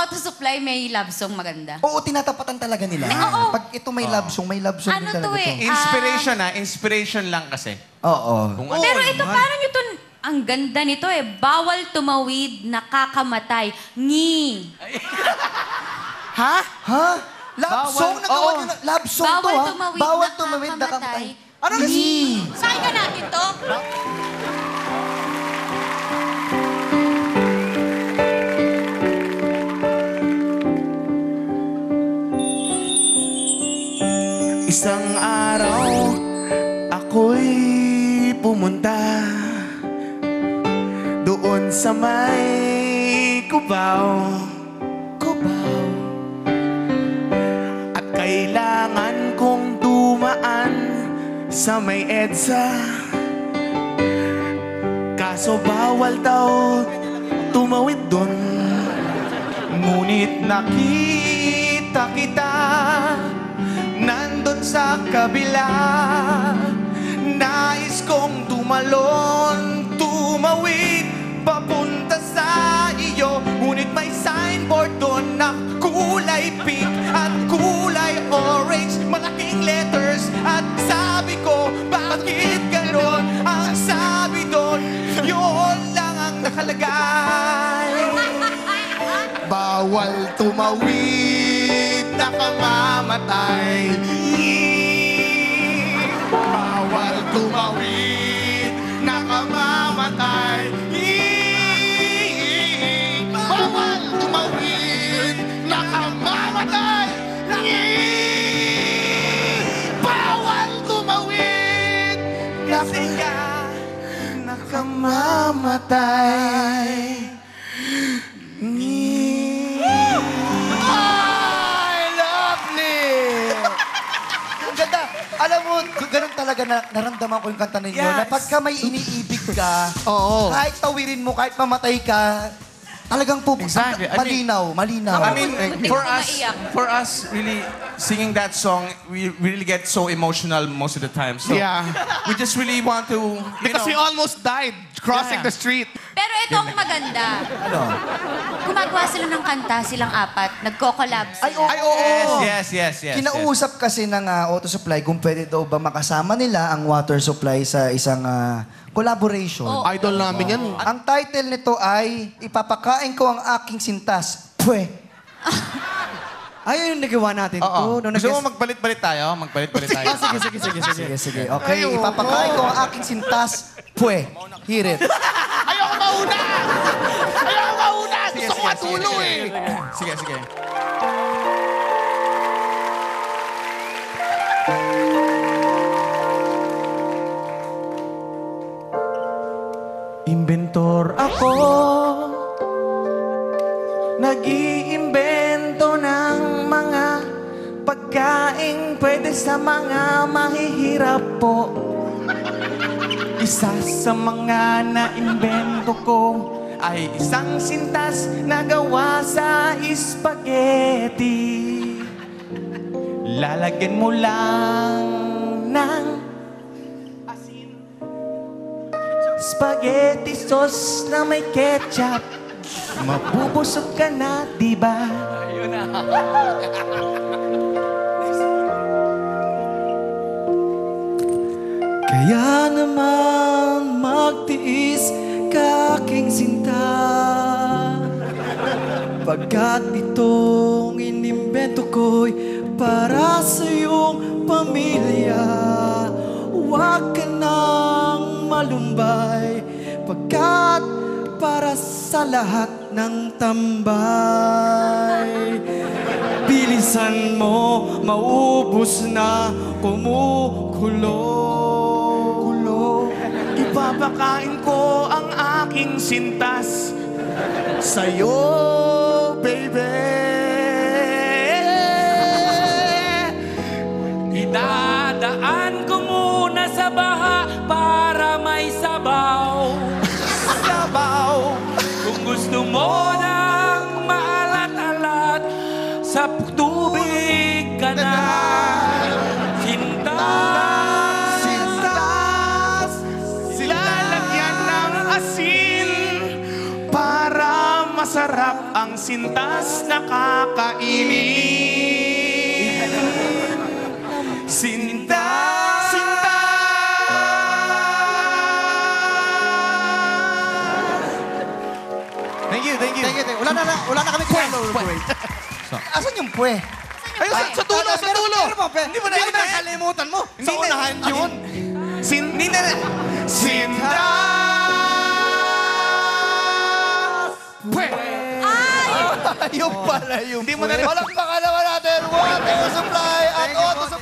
Auto Supply may love song maganda. Oo, tinatapatan talaga nila. Oo. Pag ito may love song din Ano talaga to eh? ito. Inspiration inspiration lang kasi. Oo. Pero ito, paano nyo to... Ang ganda nito eh. Bawal tumawid, nakakamatay. Ngi. Ha? Love song? Nagawa nyo na. Love song to, Bawal ha? tumawid, Bawal tumawid, nakakamatay. Ano na? Pakinggan natin to. Isang araw, ako'y pumunta doon sa may Cubao. At kailangan kong dumaan sa may EDSA. Kaso bawal daw tumawid doon. Ngunit nakita kita nandun sa kabila. Nais kong tumawid papunta sa iyo. Ngunit may signboard doon na kulay pink at kulay orange, malaking letters. At sabi ko, bakit ganon? Ang sabi doon, yun lang ang nakalagay. Bawal tumawid, nakamamatay. Bawal tumawid, nakamamatay. Bawal tumawid, nakamamatay. Bawal tumawid, kasi ka nakamamatay. Alam mo, ganun talaga na naramdaman ko yung kanta ninyo. Yes. Na pagka may iniibig ka, Oo. kahit tawirin mo, kahit mamatay ka, talagang Exactly. I mean- malinaw. I mean, Hindi for ko us, maiyak. for us, really singing that song, we really get so emotional most of the time. So Yeah. we just really want to, Because we almost died crossing Yeah. the street. Pero ito ang maganda. Ano? Gumagawa sila ng kanta, silang apat. Nagko-collab sila. Ay, oo. Yes. Kinausap kasi ng Auto Supply kung pwede daw ba makasama nila ang water supply sa isang collaboration. Oo. Idol namin yan. Ang title nito ay Ipapakain ko ang aking sintas. Pwe. Ayun yung nagawa natin Oo. to. Nung Gusto mo magpalit-palit tayo? Magpalit-palit tayo. Sige. Okay, ipapakain ko ang aking sintas. Pwe. Hear it. Ayoko mauna! Gusto ko matulo eh! Sige. Inventor ako, nag-iimbento ng mga pagkaing pwede sa mga mahihirap po. Isa sa mga naimbento ko ay isang sintas na gawa sa spaghetti. Lalagyan mo lang ng spaghetti sauce na may ketchup. Mabubusog ka na, di ba? Ayun na. Kaya naman magtiis ka aking sinta. Pagkat itong inimbento ko'y para sa iyong pamilya. Huwag ka nang malumbay, pagkat para sa lahat ng tambay. Bilisan mo, maubos na, kumukulo. Ipapakain ko ang aking sintas sa'yo, baby. Idadaan ko muna sa baha para may sabaw. Kung gusto mo ng maalat-alat, sa tubig ka na. Lalagyan ng asin para masarap ang sintas nakakainip. Sintas, Thank you, thank you. Wala na kami kaya. Asan yung pwe? Ayun, sa dulo, sa dulo. Hindi mo na yun. Nakalimutan mo. Sa unahan yun. Hindi na. Sintas. Pwe. Yung pala yung Hindi mo na rin. Walang pakalawa natin. Water Supply at Auto Supply.